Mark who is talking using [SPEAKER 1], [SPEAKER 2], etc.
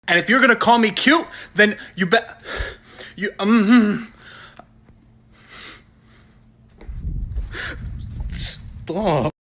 [SPEAKER 1] And if you're gonna call me cute, then you bet you Stop.